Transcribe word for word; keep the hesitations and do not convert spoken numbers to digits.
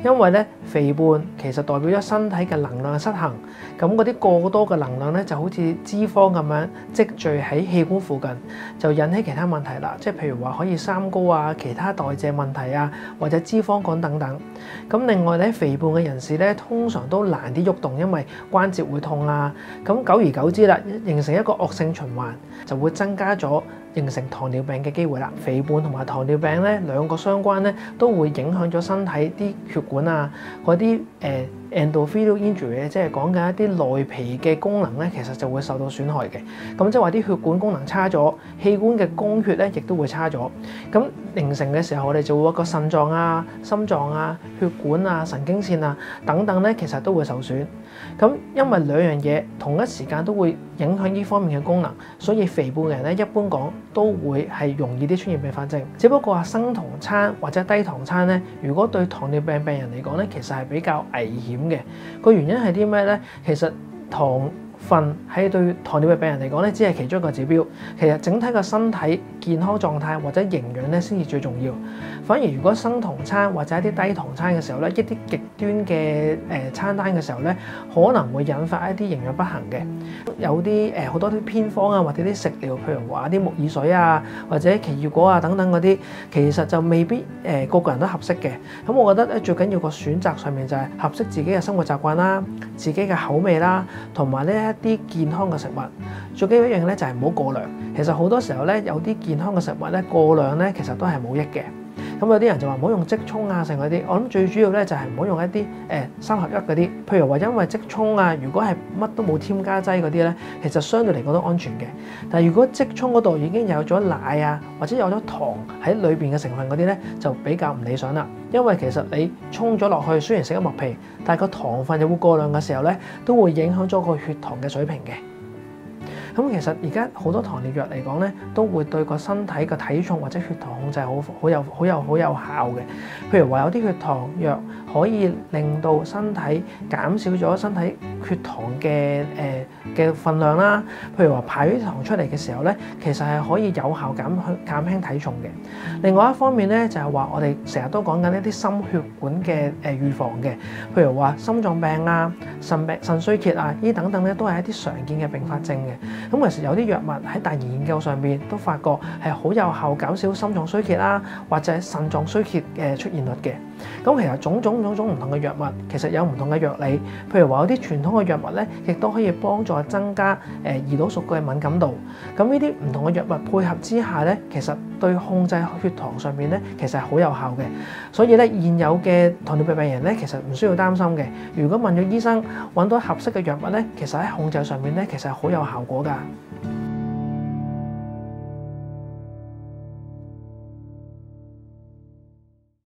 因為咧肥胖其實代表咗身體嘅能量失衡，咁嗰啲過多嘅能量咧就好似脂肪咁樣積聚喺器官附近，就引起其他問題啦，即係譬如話可以三高啊、其他代謝問題啊，或者脂肪肝等等。咁另外咧，肥胖嘅人士咧通常都難啲喐動，因為關節會痛啊，咁久而久之啦，形成一個惡性循環，就會增加咗形成糖尿病嘅機會啦。肥胖同埋糖尿病咧兩個相關咧，都會影響咗身體啲血管啊，嗰啲誒 endothelial injury，即係講緊一啲內皮嘅功能咧，其實就會受到損害嘅。咁即係話啲血管功能差咗，器官嘅供血咧亦都會差咗。咁形成嘅時候，我哋就會一個腎臟啊、心臟啊、血管啊、神經線啊等等咧，其實都會受損。咁因為兩樣嘢同一時間都會影響呢方面嘅功能，所以肥胖嘅人咧一般講都會係容易啲出現併發症。只不過話生酮餐或者低糖餐咧，如果對糖尿病病人嚟講咧，其實係比較危險嘅。個原因係啲咩咧？其實糖分喺對糖尿病病人嚟講咧，只係其中一個指標。其實整體個身體健康狀態或者營養咧，先至最重要。反而如果生酮餐或者一啲低糖餐嘅時候咧，一啲極端嘅誒餐單嘅時候咧，可能會引發一啲營養不行嘅。有啲誒好多啲偏方啊，或者啲食療，譬如話啲木耳水啊，或者奇異果啊等等嗰啲，其實就未必誒、呃、個個人都合適嘅。咁我覺得咧，最緊要個選擇上面就係合適自己嘅生活習慣啦、自己嘅口味啦，同埋呢一啲健康嘅食物。最緊要一樣咧就係唔好過量。其實好多時候咧，有啲健康嘅食物咧過量咧，其實都係冇益嘅。咁有啲人就話唔好用即沖啊，成嗰啲。我諗最主要咧就係唔好用一啲誒、呃、三合一嗰啲。譬如話因為即沖啊，如果係乜都冇添加劑嗰啲咧，其實相對嚟講都安全嘅。但係如果即沖嗰度已經有咗奶啊，或者有咗糖喺裏邊嘅成分嗰啲咧，就比較唔理想啦。因為其實你沖咗落去，雖然食咗麥皮，但係個糖分又會過量嘅時候咧，都會影響咗個血糖嘅水平嘅。咁其實而家好多糖尿藥嚟講咧，都會對個身體嘅體重或者血糖控制好好有好有好有效嘅。譬如話有啲血糖藥可以令到身體減少咗身體血糖嘅誒嘅分量啦。譬如話排啲糖出嚟嘅時候咧，其實係可以有效減減輕體重嘅。另外一方面咧，就係話我哋成日都講緊一啲心血管嘅誒預防嘅，譬如話心臟病啊、腎病、腎衰竭啊，呢等等咧都係一啲常見嘅併發症嘅。咁其實有啲藥物喺大型研究上邊都發覺係好有效減少心臟衰竭啦，或者腎臟衰竭嘅出現率嘅。咁其實種種種種唔同嘅藥物，其實有唔同嘅藥理。譬如話有啲傳統嘅藥物咧，亦都可以幫助增加誒胰島素嘅敏感度。咁呢啲唔同嘅藥物配合之下咧，其實對控制血糖上面咧，其實係好有效嘅。所以咧，現有嘅糖尿病病人咧，其實唔需要擔心嘅。如果問咗醫生揾到合適嘅藥物咧，其實喺控制上面咧，其實係好有效果㗎。